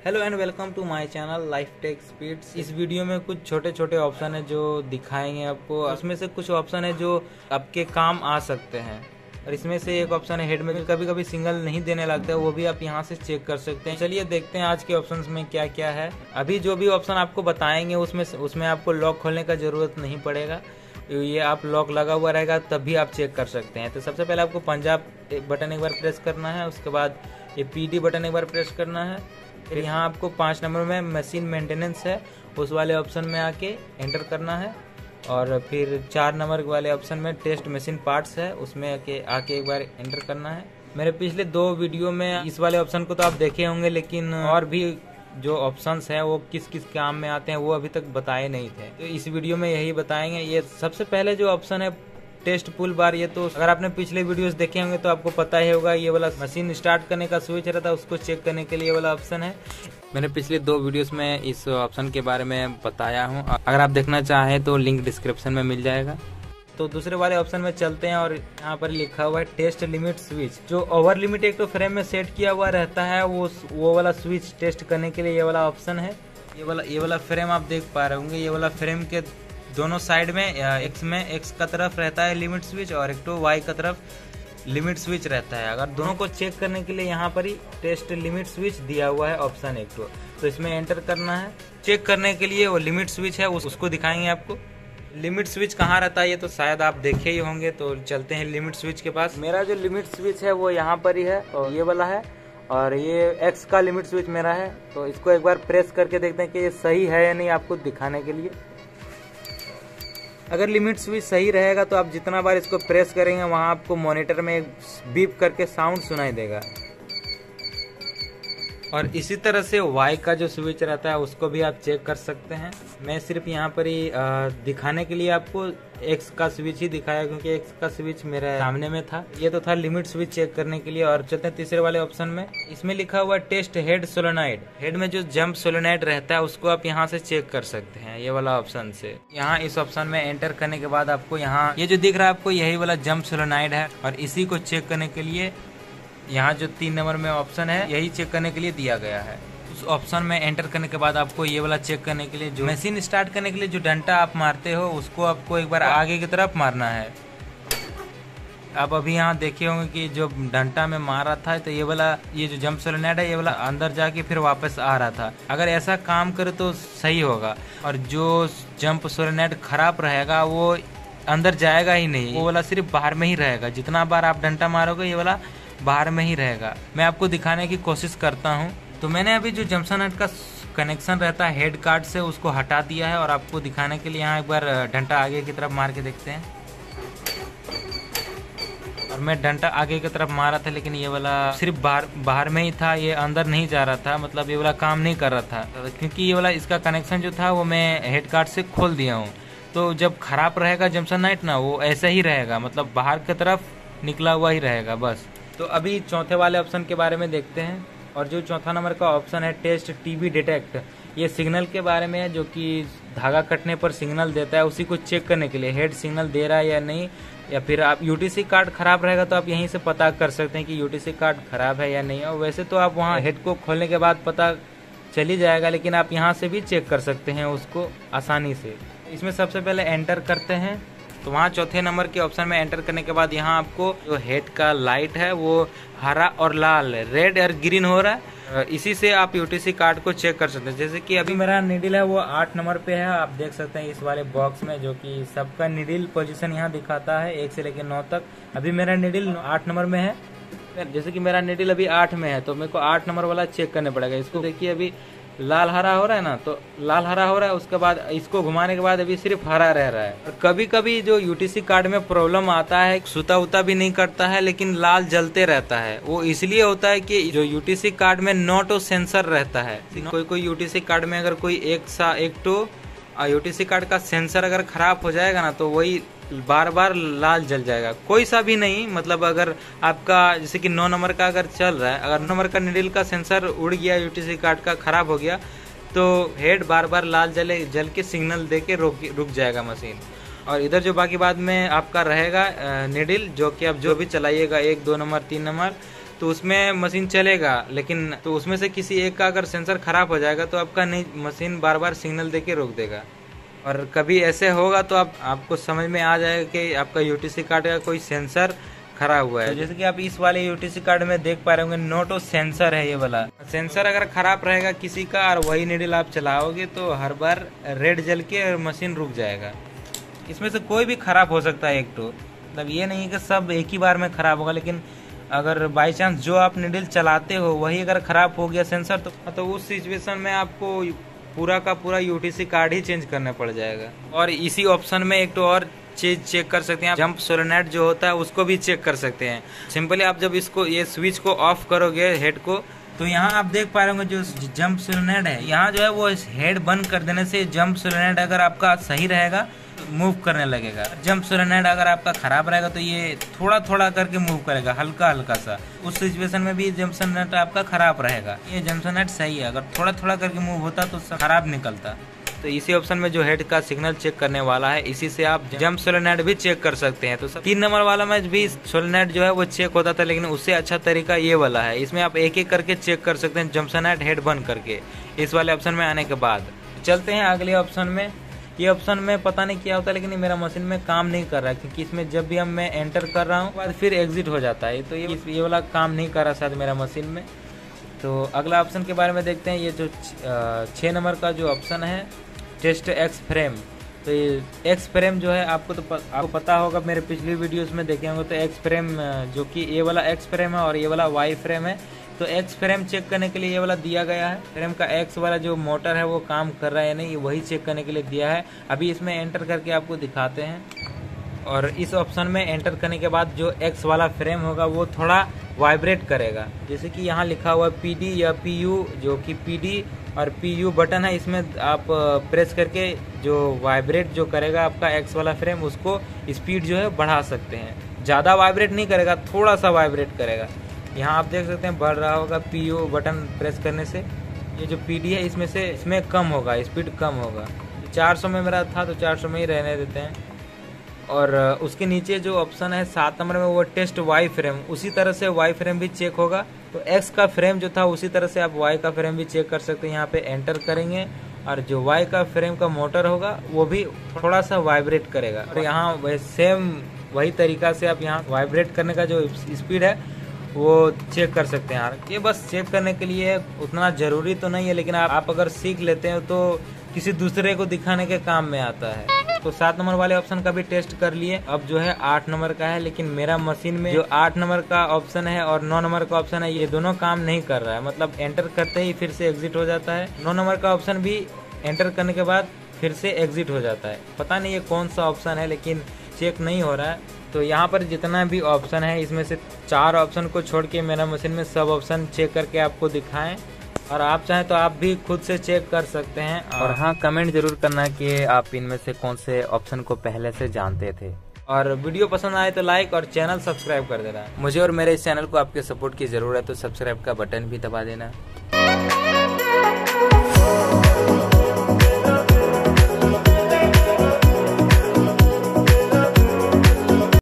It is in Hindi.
Hello and welcome to my channel life tech speeds. इस वीडियो में कुछ छोटे छोटे ऑप्शन है जो दिखाएंगे आपको। उसमें से कुछ ऑप्शन है जो आपके काम आ सकते हैं और इसमें से एक ऑप्शन है हेड में कभी कभी सिग्नल नहीं देने लगता है, वो भी आप यहाँ से चेक कर सकते हैं। चलिए देखते हैं आज के ऑप्शंस में क्या क्या है। अभी जो भी ऑप्शन आपको बताएंगे उसमें आपको लॉक खोलने का जरूरत नहीं पड़ेगा, ये आप लॉक लगा हुआ रहेगा तब भी आप चेक कर सकते हैं। तो सबसे पहले आपको पंजाब बटन एक बार प्रेस करना है, उसके बाद ये PD बटन एक बार प्रेस करना है। फिर यहाँ आपको 5 नंबर में मशीन मेंटेनेंस है, उस वाले ऑप्शन में आके एंटर करना है। और फिर 4 नंबर वाले ऑप्शन में टेस्ट मशीन पार्ट्स है, उसमें आके एक बार एंटर करना है। मेरे पिछले 2 वीडियो में इस वाले ऑप्शन को तो आप देखे होंगे, लेकिन और भी जो ऑप्शंस हैं वो किस किस काम में आते हैं वो अभी तक बताए नहीं थे, तो इस वीडियो में यही बताएंगे। ये सबसे पहले जो ऑप्शन है टेस्ट पुल बार, ये तो अगर आपने पिछले वीडियोस देखे होंगे तो आपको पता ही होगा। ये वाला मशीन स्टार्ट करने का स्विच रहता है, उसको चेक करने के लिए वाला ऑप्शन है। मैंने पिछले 2 वीडियोस में इस ऑप्शन के बारे में बताया हूँ, अगर आप देखना चाहें तो लिंक डिस्क्रिप्शन में मिल जाएगा। तो दूसरे वाले ऑप्शन में चलते हैं और यहाँ पर लिखा हुआ है टेस्ट लिमिट स्विच। जो ओवर लिमिट एक तो फ्रेम में सेट किया हुआ रहता है, वो वाला स्विच टेस्ट करने के लिए ये वाला ऑप्शन है। ये वाला फ्रेम आप देख पा रहे होंगे, ये वाला फ्रेम के दोनों साइड में एक्स का तरफ रहता है लिमिट स्विच और एक तो वाई का तरफ लिमिट स्विच रहता है। अगर दोनों को चेक करने के लिए यहाँ पर ही टेस्ट लिमिट स्विच दिया हुआ है ऑप्शन एक तो इसमें एंटर करना है। चेक करने के लिए वो लिमिट स्विच है उसको दिखाएंगे आपको। लिमिट स्विच कहाँ रहता है ये तो शायद आप देखे ही होंगे, तो चलते हैं लिमिट स्विच के पास। मेरा जो लिमिट स्विच है वो यहाँ पर ही है और ये वाला है, और ये एक्स का लिमिट स्विच मेरा है। तो इसको एक बार प्रेस करके देखते हैं कि ये सही है या नहीं, आपको दिखाने के लिए। अगर लिमिट स्विच सही रहेगा तो आप जितना बार इसको प्रेस करेंगे वहाँ आपको मॉनिटर में एक बीप करके साउंड सुनाई देगा। और इसी तरह से वाई का जो स्विच रहता है उसको भी आप चेक कर सकते हैं। मैं सिर्फ यहाँ पर ही दिखाने के लिए आपको एक्स का स्विच ही दिखाया, क्योंकि एक्स का स्विच मेरे सामने में था। ये तो था लिमिट स्विच चेक करने के लिए। और चलते हैं तीसरे वाले ऑप्शन में। इसमें लिखा हुआ टेस्ट हेड सोलेनॉइड। हेड में जो जंप सोलेनॉइड रहता है उसको आप यहाँ से चेक कर सकते हैं, ये वाला ऑप्शन से। यहाँ इस ऑप्शन में एंटर करने के बाद आपको यहाँ ये जो दिख रहा है आपको यही वाला जंप सोलेनॉइड है, और इसी को चेक करने के लिए यहाँ जो 3 नंबर में ऑप्शन है यही चेक करने के लिए दिया गया है। उस ऑप्शन में एंटर करने के बाद आपको ये वाला चेक करने के लिए जो मशीन स्टार्ट करने के लिए जो डंडा आप मारते हो उसको आपको एक बार आगे की तरफ मारना है। आप अभी यहाँ देखे होंगे कि जो डंडा में मारा था तो ये जो जंप सोलेनॉइड है ये वाला अंदर जाके फिर वापस आ रहा था। अगर ऐसा काम करे तो सही होगा, और जो जंप सोलेनॉइड खराब रहेगा वो अंदर जाएगा ही नहीं, वो वाला सिर्फ बाहर में ही रहेगा। जितना बार आप डंडा मारोगे ये वाला बाहर में ही रहेगा। मैं आपको दिखाने की कोशिश करता हूँ। तो मैंने अभी जो जंक्शन हेड का कनेक्शन रहता है हेड कार्ड से उसको हटा दिया है, और आपको दिखाने के लिए यहाँ एक बार डंडा आगे की तरफ मार के देखते हैं। और मैं डंडा आगे की तरफ मारा था, लेकिन ये वाला सिर्फ बाहर में ही था, ये अंदर नहीं जा रहा था, मतलब ये वाला काम नहीं कर रहा था, क्योंकि ये वाला इसका कनेक्शन जो था वो मैं हेड कार्ड से खोल दिया हूँ। तो जब खराब रहेगा जंक्शन हेड ना, वो ऐसा ही रहेगा, मतलब बाहर की तरफ निकला हुआ ही रहेगा बस। तो अभी चौथे वाले ऑप्शन के बारे में देखते हैं। और जो चौथा नंबर का ऑप्शन है टेस्ट TB डिटेक्ट, ये सिग्नल के बारे में है, जो कि धागा कटने पर सिग्नल देता है, उसी को चेक करने के लिए हेड सिग्नल दे रहा है या नहीं। या फिर आप UTC कार्ड खराब रहेगा तो आप यहीं से पता कर सकते हैं कि UTC कार्ड खराब है या नहीं। और वैसे तो आप वहाँ हेड को खोलने के बाद पता चल ही जाएगा, लेकिन आप यहाँ से भी चेक कर सकते हैं उसको आसानी से। इसमें सबसे पहले एंटर करते हैं, तो वहाँ चौथे नंबर के ऑप्शन में एंटर करने के बाद यहाँ आपको जो हेड का लाइट है वो हरा और लाल, रेड और ग्रीन हो रहा है। इसी से आप UTC कार्ड को चेक कर सकते हैं। जैसे कि अभी मेरा नीडल है वो 8 नंबर पे है, आप देख सकते हैं इस वाले बॉक्स में, जो कि सबका नीडल पोजीशन यहाँ दिखाता है 1 से लेकर 9 तक। अभी मेरा नीडल 8 नंबर में है। जैसे कि मेरा नीडल अभी 8 में है, तो मेरे को 8 नंबर वाला चेक करना पड़ेगा। इसको देखिए अभी लाल हरा हो रहा है ना, तो लाल हरा हो रहा है, उसके बाद इसको घुमाने के बाद अभी सिर्फ हरा रह रहा है। और कभी कभी जो UTC कार्ड में प्रॉब्लम आता है, सूता उता भी नहीं करता है लेकिन लाल जलते रहता है। वो इसलिए होता है कि जो UTC कार्ड में नोटो सेंसर रहता है। कोई UTC कार्ड में अगर कोई एक तो UTC कार्ड का सेंसर अगर खराब हो जाएगा ना, तो वही बार बार लाल जल जाएगा। कोई सा भी नहीं, मतलब अगर आपका जैसे कि 9 नंबर का अगर चल रहा है, अगर 9 नंबर का नीडल का सेंसर उड़ गया, UTC कार्ड का खराब हो गया, तो हेड बार बार लाल जल के सिग्नल दे के रुक जाएगा मशीन। और इधर जो बाकी बाद में आपका रहेगा नीडल, जो कि आप जो भी चलाइएगा 1, 2 नंबर, 3 नंबर, तो उसमें मशीन चलेगा, लेकिन तो उसमें से किसी एक का अगर सेंसर खराब हो जाएगा तो आपका नहीं मशीन बार बार सिग्नल देके रोक देगा। और कभी ऐसे होगा तो आपको समझ में आ जाएगा कि आपका यूटीसी कार्ड का कोई सेंसर खराब हुआ है। तो जैसे कि आप इस वाले यूटीसी कार्ड में देख पा रहे होंगे, नोटो सेंसर है ये वाला। सेंसर अगर खराब रहेगा किसी का और वही नीडल आप चलाओगे तो हर बार रेड जल के मशीन रुक जाएगा। इसमें से कोई भी खराब हो सकता है एक तो, मतलब ये नहीं है कि सब एक ही बार में खराब होगा, लेकिन अगर बाई चांस जो आप नीडल चलाते हो वही अगर खराब हो गया सेंसर तो उस सिचुएशन में आपको पूरा का पूरा यूटीसी कार्ड ही चेंज करना पड़ जाएगा। और इसी ऑप्शन में एक तो और चीज चेक कर सकते हैं, जंप सोलेनोइड जो होता है उसको भी चेक कर सकते हैं। सिंपली आप जब इसको ये स्विच को ऑफ करोगे हेड को, तो यहाँ आप देख पा रहे होंगे जो जंप सोलेनोइड है, यहाँ जो है वो हेड बंद कर देने से जंप सोलेनोइड अगर आपका सही रहेगा मूव करने लगेगा। जंप सोलेनोइड अगर आपका खराब रहेगा तो ये थोड़ा थोड़ा करके मूव करेगा, हल्का हल्का सा। उस सिचुएशन में भी जंप सोलेनोइड आपका खराब रहेगा। ये जंप सोलेनोइड सही है, अगर थोड़ा थोड़ा करके मूव होता तो खराब निकलता। तो इसी ऑप्शन में जो हेड का सिग्नल चेक करने वाला है, इसी से आप जंप सोलेनोइड भी चेक कर सकते हैं। तो 3 नंबर वाला में भी सोलेनोइड जो है वो चेक होता था, लेकिन उससे अच्छा तरीका ये वाला है। इसमें आप एक एक करके चेक कर सकते हैं जंप सोलेनोइड हेड बंद करके, इस वाले ऑप्शन में आने के बाद। चलते हैं अगले ऑप्शन में। ये ऑप्शन में पता नहीं क्या होता है, लेकिन मेरा मशीन में काम नहीं कर रहा है, क्योंकि इसमें जब भी मैं एंटर कर रहा हूँ बाद फिर एग्जिट हो जाता है। तो ये वाला काम नहीं कर रहा शायद मेरा मशीन में। तो अगला ऑप्शन के बारे में देखते हैं। ये जो 6 नंबर का जो ऑप्शन है, टेस्ट एक्स फ्रेम। तो ये एक्स फ्रेम जो है आपको पता होगा, मेरे पिछली वीडियोस में देखे होंगे। तो एक्स फ्रेम जो कि ये वाला एक्स फ्रेम है और ये वाला वाई फ्रेम है। तो एक्स फ्रेम चेक करने के लिए ये वाला दिया गया है। फ्रेम का एक्स वाला जो मोटर है वो काम कर रहा है या नहीं, वही चेक करने के लिए दिया है। अभी इसमें एंटर करके आपको दिखाते हैं। और इस ऑप्शन में एंटर करने के बाद जो एक्स वाला फ्रेम होगा वो थोड़ा वाइब्रेट करेगा, जैसे कि यहाँ लिखा हुआ PD या PU, जो कि PD और PU बटन है, इसमें आप प्रेस करके जो वाइब्रेट जो करेगा आपका एक्स वाला फ्रेम, उसको स्पीड जो है बढ़ा सकते हैं। ज़्यादा वाइब्रेट नहीं करेगा, थोड़ा सा वाइब्रेट करेगा। यहाँ आप देख सकते हैं बढ़ रहा होगा PU बटन प्रेस करने से। ये जो PD है इसमें कम होगा, स्पीड कम होगा। 400 में मेरा था तो 400 में ही रहने देते हैं। और उसके नीचे जो ऑप्शन है 7 नंबर में, वो टेस्ट वाई फ्रेम, उसी तरह से वाई फ्रेम भी चेक होगा। तो एक्स का फ्रेम जो था उसी तरह से आप वाई का फ्रेम भी चेक कर सकते हैं। यहाँ पे एंटर करेंगे और जो वाई का फ्रेम का मोटर होगा वो भी थोड़ा सा वाइब्रेट करेगा। और यहाँ सेम वही तरीका से आप यहाँ वाइब्रेट करने का जो स्पीड है वो चेक कर सकते हैं। ये बस चेक करने के लिए उतना जरूरी तो नहीं है, लेकिन आप अगर सीख लेते हैं तो किसी दूसरे को दिखाने के काम में आता है। तो 7 नंबर वाले ऑप्शन का भी टेस्ट कर लिए। अब जो है 8 नंबर का है, लेकिन मेरा मशीन में जो 8 नंबर का ऑप्शन है और 9 नंबर का ऑप्शन है, ये दोनों काम नहीं कर रहा है। मतलब एंटर करते ही फिर से एग्जिट हो जाता है। 9 नंबर का ऑप्शन भी एंटर करने के बाद फिर से एग्जिट हो जाता है। पता नहीं ये कौन सा ऑप्शन है, लेकिन चेक नहीं हो रहा है। तो यहाँ पर जितना भी ऑप्शन है, इसमें से 4 ऑप्शन को छोड़ के मेरा मशीन में सब ऑप्शन चेक करके आपको दिखाएं। और आप चाहें तो आप भी खुद से चेक कर सकते हैं। और हाँ, कमेंट जरूर करना कि आप इनमें से कौन से ऑप्शन को पहले से जानते थे। और वीडियो पसंद आए तो लाइक और चैनल सब्सक्राइब कर देना। मुझे और मेरे इस चैनल को आपके सपोर्ट की जरूरत है, तो सब्सक्राइब का बटन भी दबा देना।